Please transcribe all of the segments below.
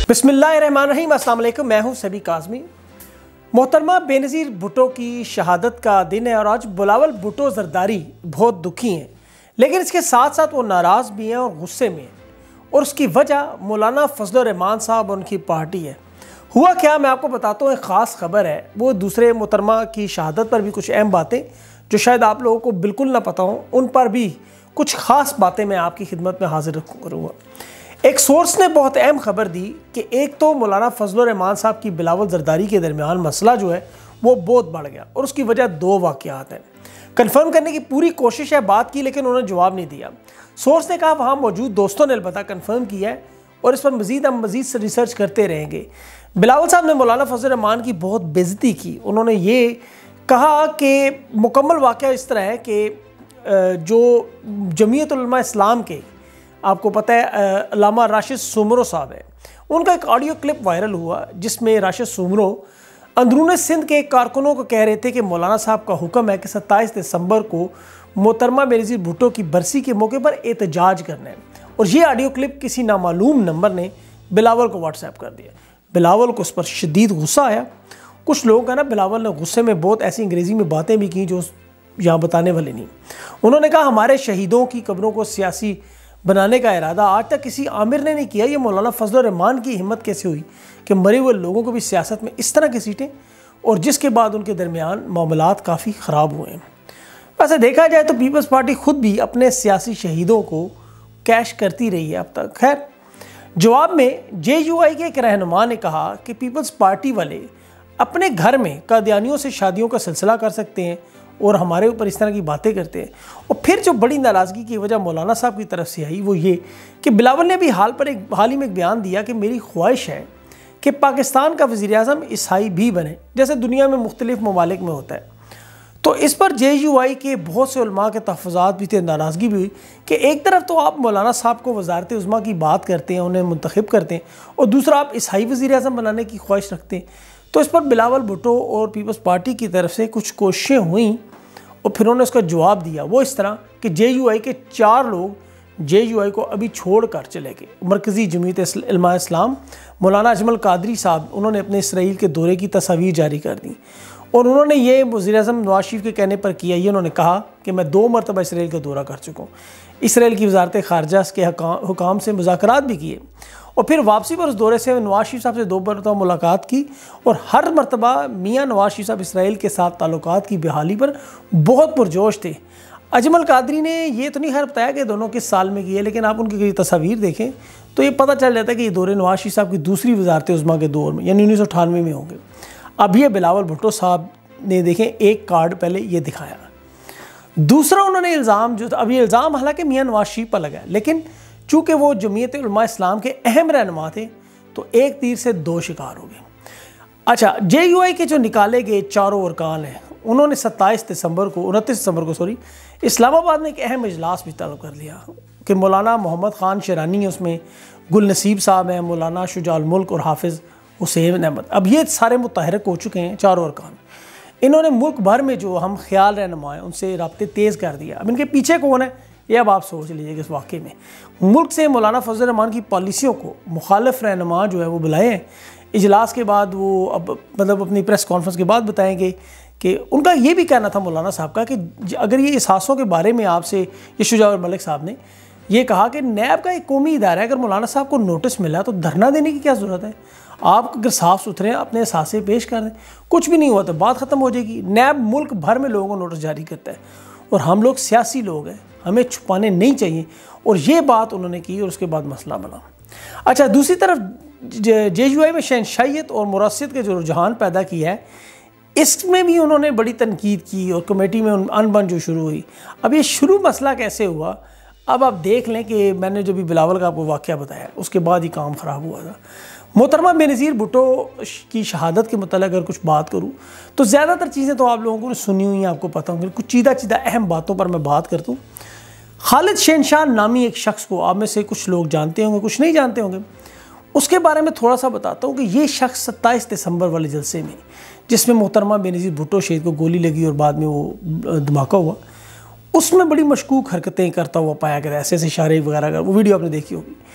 बिस्मिल्लाहिर्रहमानिर्रहीम, अस्सलाम वालेकुम। मैं हूं सबी काज़मी। मोहतरमा बेनज़ीर भुट्टो की शहादत का दिन है और आज बिलावल भुट्टो ज़रदारी बहुत दुखी हैं, लेकिन इसके साथ साथ वो नाराज़ भी हैं और गुस्से में हैं। और उसकी वजह मौलाना फजल रहमान साहब और उनकी पार्टी है। हुआ क्या, मैं आपको बताता हूँ। एक ख़ास खबर है, वो दूसरे मोहतरमा की शहादत पर भी कुछ अहम बातें जो शायद आप लोगों को बिल्कुल ना पता हों, उन पर भी कुछ ख़ास बातें मैं आपकी खिदमत में हाजिर करूँगा। एक सोर्स ने बहुत अहम खबर दी कि एक तो मौलाना फजल रहमान साहब की बिलावल ज़रदारी के दरमियान मसला जो है वो बहुत बढ़ गया और उसकी वजह दो वाक़यात हैं। कंफर्म करने की पूरी कोशिश है, बात की, लेकिन उन्होंने जवाब नहीं दिया। सोर्स ने कहा वहाँ मौजूद दोस्तों ने अलबत्ता कंफर्म किया है और इस पर हम मज़ीद रिसर्च करते रहेंगे। बिलावल साहब ने मौलाना फजल रहमान की बहुत बेइज्जती की। उन्होंने ये कहा कि मुकम्मल वाक़या इस तरह है कि जो जमीयत उलमा इस्लाम के, आपको पता है, अल्लामा राशिद सुमरो साहब है, उनका एक ऑडियो क्लिप वायरल हुआ जिसमें राशिद सुमरो अंदरून सिंध के कारकुनों को कह रहे थे कि मौलाना साहब का हुक्म है कि 27 दिसंबर को मोहतरमा बेनज़ीर भुट्टो की बरसी के मौके पर एहतजाज करना है। और ये ऑडियो क्लिप किसी नामालूम नंबर ने बिलावल को व्हाट्सएप कर दिया। बिलावल को उस पर शदीद गुस्सा आया। कुछ लोगों का ना, बिलावल ने गुस्से में बहुत ऐसी अंग्रेज़ी में बातें भी की जो यहाँ बताने वाले नहीं। उन्होंने कहा हमारे शहीदों की कब्रों को सियासी बनाने का इरादा आज तक किसी आमिर ने नहीं किया। ये मौलाना फजल रहमान की हिम्मत कैसे हुई कि मरे हुए लोगों को भी सियासत में इस तरह की सीटें, और जिसके बाद उनके दरमियान मामलात काफ़ी ख़राब हुए हैं। वैसे देखा जाए तो पीपल्स पार्टी ख़ुद भी अपने सियासी शहीदों को कैश करती रही है अब तक। खैर, जवाब में JUI के एक रहनुमा ने कहा कि पीपल्स पार्टी वाले अपने घर में कादियानियों से शादियों का सिलसिला कर सकते हैं और हमारे ऊपर इस तरह की बातें करते हैं। और फिर जो बड़ी नाराज़गी की वजह मौलाना साहब की तरफ से आई वो ये कि बिलावल ने भी हाल ही में एक बयान दिया कि मेरी ख्वाहिश है कि पाकिस्तान का वज़ीर-ए-आज़म ईसाई भी बने, जैसे दुनिया में मुख्तलिफ ममालिक में होता है। तो इस पर JUI के बहुत से उलमा के तहफ़्फ़ुज़ात भी थे, नाराज़गी भी हुई कि एक तरफ तो आप मौलाना साहब को वज़ारत उज़्मा की बात करते हैं, उन्हें मुंतखब करते हैं, और दूसरा आप ईसाई वज़ीर-ए-आज़म बनाने की ख्वाहिश रखते हैं। तो इस पर बिलावल भुट्टो और पीपल्स पार्टी की तरफ से कुछ कोशिशें हुई और फिर उन्होंने उसका जवाब दिया वो इस तरह कि JUI के 4 लोग JUI को अभी छोड़ कर चले गए। मरकज़ी जमीयत उलमा इस्लाम मौलाना अजमल कादरी साहब, उन्होंने अपने इसराइल के दौरे की तस्वीर जारी कर दी और उन्होंने ये वज़ीर-ए-आज़म नवाज शरीफ के कहने पर किया। ये उन्होंने कहा कि मैं 2 मरतबा इसराइल का दौरा कर चुका हूँ। इसराइल की वज़ारत ख़ारजा के हुकाम से मुज़ाकरात भी किए और फिर वापसी पर उस दौरे से नवाज शरीफ साहब से 2 मरतबा मुलाकात की और हर मरतबा मियाँ नवाज शरीफ साहब इसराइल के साथ ताल्लुकात की बहाली पर बहुत पुरजोश थे। अजमल कादरी ने ये तो नहीं खैर बताया कि दोनों किस साल में किए, लेकिन आप उनकी तस्वीर देखें तो ये पता चल जाता है कि ये दौरे नवाज शरीफ साहब की दूसरी वज़ारत उज़्मा के दौर में, यानी 1998 में होंगे। अब ये बिलावल भुट्टो साहब ने देखें एक कार्ड पहले ये दिखाया। दूसरा उन्होंने इल्ज़ाम जो था, अब ये इल्ज़ाम हालांकि मियाँ नवाज शरीफ पर लगा है, लेकिन चूँकि वो जमीयत उलमा इस्लाम के अहम रहनुमा थे तो एक तीर से 2 शिकार हो गए। अच्छा, JUI के जो निकाले गए 4 अरकान हैं, उन्होंने 29 दिसंबर को इस्लामाबाद में एक अहम इजलास भी तलब कर लिया कि मौलाना मोहम्मद ख़ान शरानी है, उसमें गुल नसीब साहब हैं, मौलाना शुजाउल मुल्क और हाफिज़ हुसैन अहमद। अब ये सारे मुतहरक हो चुके हैं 4 अरकान। इन्होंने मुल्क भर में जो हम ख्याल रहनुमा हैं उनसे रब्ते तेज़ कर दिया। अब इनके पीछे कौन है ये अब आप सोच लीजिए। इस वाक़े में मुल्क से मौलाना फजल रहमान की पॉलिसियों को मुखालिफ रहनुमा जो है वो बुलाए हैं। इजलास के बाद वो अब मतलब अपनी प्रेस कॉन्फ्रेंस के बाद बताएंगे कि उनका ये भी कहना था मौलाना साहब का कि अगर ये एहसासों के बारे में आपसे ये शुजाउल मलिक साहब ने ये कहा कि नैब का एक कौमी इदारा है, अगर मौलाना साहब को नोटिस मिला तो धरना देने की क्या ज़रूरत है। आप अगर साफ़ सुथरे अपने एहसासे पेश कर दें, कुछ भी नहीं हुआ तो बात ख़त्म हो जाएगी। नैब मुल्क भर में लोगों को नोटिस जारी करता है और हम लोग सियासी लोग हैं, हमें छुपाने नहीं चाहिए। और ये बात उन्होंने की और उसके बाद मसला बना। अच्छा, दूसरी तरफ JUI में शहनशाहियत और मुरासियत के जो रुझान पैदा किया है, इसमें भी उन्होंने बड़ी तनकीद की और कमेटी में अनबन जो शुरू हुई। अब ये शुरू मसला कैसे हुआ, अब आप देख लें कि मैंने जो भी बिलावल का आपको वाक़या बताया उसके बाद ही काम ख़राब हुआ था। मोहतरमा बेनज़ीर भुट्टो की शहादत के मतलब अगर कुछ बात करूँ तो ज़्यादातर चीज़ें तो आप लोगों को सुनी हुई हैं, आपको पता होंगी। कुछ चीदा अहम बातों पर मैं बात करता हूँ। खालिद शहनशाह नामी एक शख्स को आप में से कुछ लोग जानते होंगे, कुछ नहीं जानते होंगे। उसके बारे में थोड़ा सा बताता हूँ कि ये शख्स 27 दिसंबर वाले जलसे में, जिसमें मोहतरमा बेनज़ीर भुट्टो शहीद को गोली लगी और बाद में वो धमाका हुआ, उसमें बड़ी मशकूक हरकतें करता हुआ पाया गया। ऐसे इशारे वगैरह, वो वीडियो आपने देखी होगी।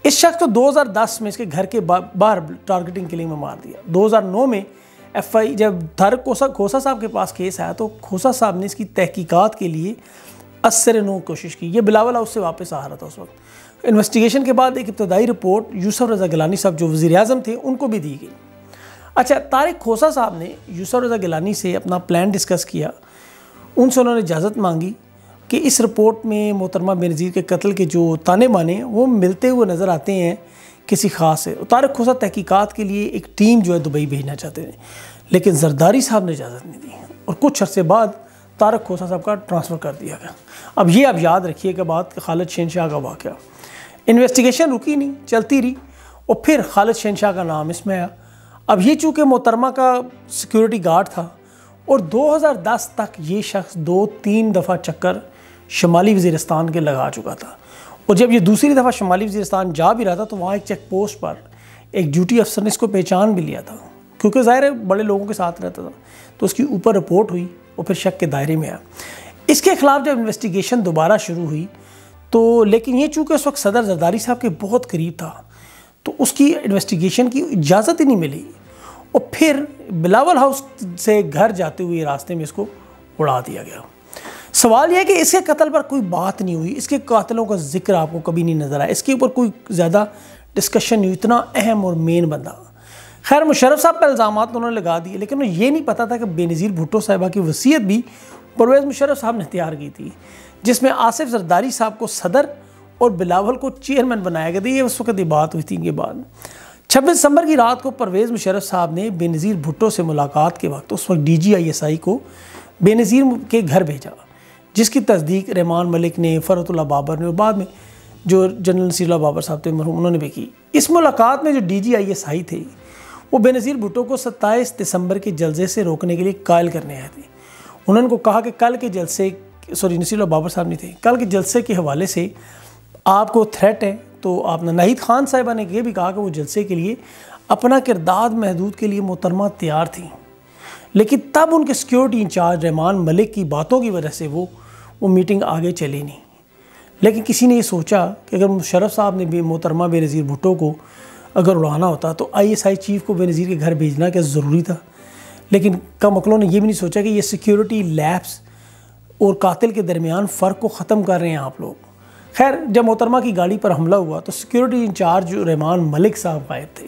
इस शख्स को 2010 में इसके घर के बाहर टारगेटिंग किलिंग में मार दिया। 2009 में एफआई जब तारिक खोसा साहब के पास केस आया तो खोसा साहब ने इसकी तहकीकात के लिए असर-ए-नौ कोशिश की। ये बिलावल हाउस से वापस आ रहा था उस वक्त। इन्वेस्टिगेशन के बाद एक इब्तदाई रिपोर्ट यूसुफ रज़ा गिलानी साहब जो वज़ीर-ए-आज़म थे उनको भी दी गई। अच्छा, तारिक खोसा साहब ने यूसुफ रज़ा गिलानी से अपना प्लान डिस्कस किया। उनसे उन्होंने इजाज़त मांगी कि इस रिपोर्ट में मोहतरमा बेनज़ीर के कत्ल के जो ताने बाने वो मिलते हुए नज़र आते हैं किसी ख़ास से। तारिक खोसा तहकीकात के लिए एक टीम जो है दुबई भेजना चाहते थे, लेकिन जरदारी साहब ने इजाज़त नहीं दी और कुछ अरसे बाद तारिक खोसा साहब का ट्रांसफ़र कर दिया गया। अब ये आप याद रखिएगा बात, खालिद शहनशाह का वाक़या। इन्वेस्टिगेशन रुकी नहीं, चलती रही और फिर खालिद शहनशाह का नाम इसमें आया। अब ये चूँकि मोहतरमा का सिक्योरिटी गार्ड था और 2010 तक ये शख्स 2-3 दफ़ा चक्कर शुमाली वज़ीरिस्तान के लगा चुका था और जब ये दूसरी दफ़ा शुमाली वज़ीरिस्तान जा भी रहा था तो वहाँ एक चेक पोस्ट पर एक ड्यूटी अफसर ने इसको पहचान भी लिया था, क्योंकि ज़ाहिर है बड़े लोगों के साथ रहता था, तो उसकी ऊपर रिपोर्ट हुई और फिर शक के दायरे में आया। इसके ख़िलाफ़ जब इन्वेस्टिगेशन दोबारा शुरू हुई तो लेकिन ये चूँकि उस वक्त सदर जरदारी साहब के बहुत करीब था तो उसकी इन्वेस्टिगेशन की इजाज़त ही नहीं मिली और फिर बिलावल हाउस से घर जाते हुए रास्ते में इसको उड़ा दिया गया। सवाल यह है कि इसके कत्ल पर कोई बात नहीं हुई, इसके कातिलों का जिक्र आपको कभी नहीं नज़र आया, इसके ऊपर कोई ज़्यादा डिस्कशन नहीं हुई, इतना अहम और मेन बंदा। खैर, मुशर्रफ साहब पर इल्ज़ाम उन्होंने लगा दिए, लेकिन उन्हें ये नहीं पता था कि बेनज़ीर भुट्टो साहिबा की वसीयत भी परवेज़ मुशर्रफ साहब ने तैयार की थी, जिसमें आसिफ जरदारी साहब को सदर और बिलावल को चेयरमैन बनाया गया था। ये उस वक्त ये बात हुई थी। इनके बाद 26 दिसंबर की रात को परवेज़ मुशर्रफ साहब ने बेनज़ीर भुट्टो से मुलाकात के वक्त उस वक्त DGISI को बेनज़ीर के घर भेजा, जिसकी तस्दीक रहमान मलिक ने, फ़रतुल्लाह बाबर ने और बाद में जो जनरल नसीरुल्लाह बाबर साहब थे मरहूम, उन्होंने भी की। इस मुलाकात में जो DGISI थे वो बेनज़ीर भुट्टो को 27 दिसंबर के जलसे से रोकने के लिए कायल करने आए थे। उन्होंने को कहा कि कल के जलसे, नसीरुल्लाह बाबर साहब नहीं थे, कल के जलसे के हवाले से आपको थ्रेट है। तो आपने नाहिद खान साहिबा ने ये भी कहा कि वो जलसे के लिए अपना किरदार महदूद के लिए मोहतरमा तैयार थी, लेकिन तब उनके सिक्योरिटी इंचार्ज रहमान मलिक की बातों की वजह से वो मीटिंग आगे चली नहीं। लेकिन किसी ने ये सोचा कि अगर मुशर्रफ साहब ने भी मोहतरमा बेनज़ीर भुट्टो को अगर उड़ाना होता तो ISI चीफ़ को बेनज़ीर के घर भेजना क्या ज़रूरी था। लेकिन कम अकलों ने यह भी नहीं सोचा कि ये सिक्योरिटी लैप्स और कातिल के दरमियान फ़र्क को ख़त्म कर रहे हैं आप लोग। खैर, जब मोहतरमा की गाड़ी पर हमला हुआ तो सिक्योरिटी इंचार्ज रहमान मलिक साहब गायब थे।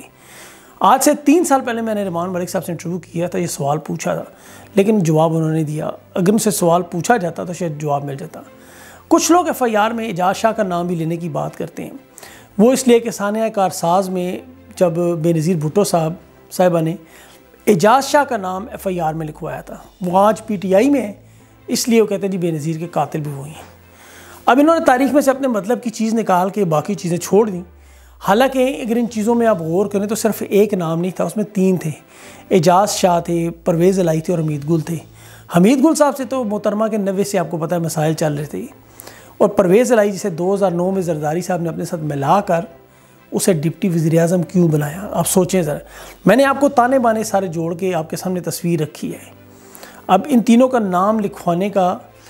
आज से 3 साल पहले मैंने रहमान मलिक साहब से इंटरव्यू किया था, ये सवाल पूछा था, लेकिन जवाब उन्होंने दिया। अगर उनसे सवाल पूछा जाता तो शायद जवाब मिल जाता। कुछ लोग FIR में एजाज शाह का नाम भी लेने की बात करते हैं, वो इसलिए कि सानिया कारसाज में जब बेनज़ीर भुट्टो साहिबा ने एजाज शाह का नाम FIR में लिखवाया था, वो आज PTI में है, इसलिए वो कहते हैं जी बेनज़ीर के कातिल भी वही हैं। अब इन्होंने तारीख में से अपने मतलब की चीज़ निकाल के बाकी चीज़ें छोड़ दी। हालांकि अगर इन चीज़ों में आप गौर करें तो सिर्फ एक नाम नहीं था, उसमें 3 थे। एजाज शाह थे, परवेज़ इलाही थे और हमीद गुल थे। हमीद गुल साहब से तो मोहतरमा के 90 से आपको पता है मसाइल चल रहे थे, और परवेज़ इलाही जिसे 2009 में जरदारी साहब ने अपने साथ मिलाकर उसे डिप्टी वज़ीर-ए-आज़म क्यों बनाया, आप सोचें ज़रा। मैंने आपको ताने बाने सारे जोड़ के आपके सामने तस्वीर रखी है। अब इन तीनों का नाम लिखवाने का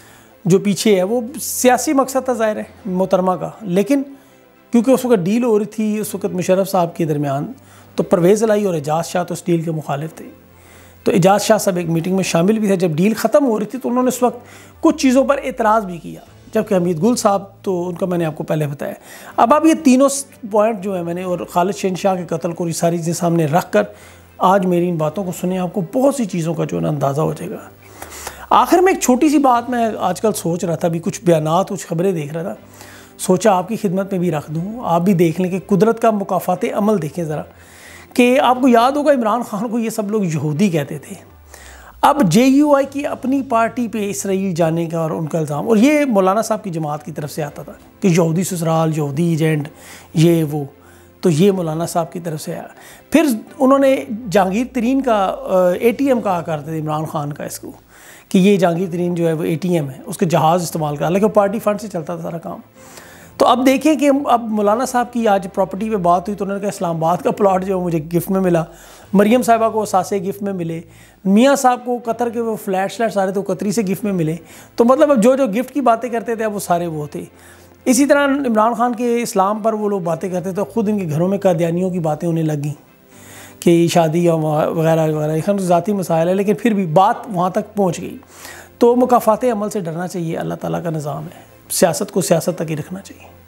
जो पीछे है वो सियासी मकसद था ज़ाहिर है मोहतरमा का, लेकिन क्योंकि उस वक्त डील हो रही थी उस वक्त मुशर्रफ साहब के दरमियान, तो परवेज़ इलाही और एजाज शाह तो उस डील के मुखालिफ थे। तो एजाज शाह साहब एक मीटिंग में शामिल भी थे। जब डील ख़त्म हो रही थी तो उन्होंने उस वक्त कुछ चीज़ों पर एतराज़ भी किया, जबकि हमीद गुल साहब तो उनका मैंने आपको पहले बताया। अब ये तीनों पॉइंट जो है मैंने और खालिद शहनशाह के कत्ल को सारी चीज़ें सामने रख कर आज मेरी इन बातों को सुने, आपको बहुत सी चीज़ों का जो है ना अंदाज़ा हो जाएगा। आखिर में एक छोटी सी बात मैं आजकल सोच रहा था, अभी कुछ बयानात कुछ खबरें देख रहा था, सोचा आपकी खिदमत में भी रख दूँ, आप भी देख लें कि कुदरत का मुकाफ़ात अमल देखें ज़रा। कि आपको याद होगा इमरान खान को ये सब लोग यहूदी कहते थे। अब JUI की अपनी पार्टी पे इसराइल जाने का और उनका इल्ज़ाम, और ये मौलाना साहब की जमात की तरफ से आता था कि यहूदी ससुराल, यहूदी एजेंट, ये वो, तो ये मौलाना साहब की तरफ से आया। फिर उन्होंने जहांगीर तरीन का ATM कहा करते थे इमरान खान का इसको, कि ये जहांगीर तरीन जो है वो ATM है, उसके जहाज़ इस्तेमाल करा, लेकिन पार्टी फंड से चलता था सारा काम। तो अब देखें कि अब मौलाना साहब की आज प्रॉपर्टी पे बात हुई तो उन्होंने कहा इस्लामाबाद का प्लॉट जो मुझे गिफ्ट में मिला, मरियम साहिबा को सासे गिफ्ट में मिले, मियाँ साहब को कतर के वो फ्लैट सारे तो कतरी से गिफ्ट में मिले। तो मतलब अब जो जो गिफ्ट की बातें करते थे अब वो सारे वो थे। इसी तरह इमरान खान के इस्लाम पर वो लोग बातें करते तो खुद इनके घरों में कादियानियों की बातें होने लगी कि शादी वगैरह वगैरह, एक ज़ाती मसाइल है, लेकिन फिर भी बात वहाँ तक पहुँच गई। तो मुकाफ़ात अमल से डरना चाहिए, अल्लाह ताला का निज़ाम है, सियासत को सियासत तक ही रखना चाहिए।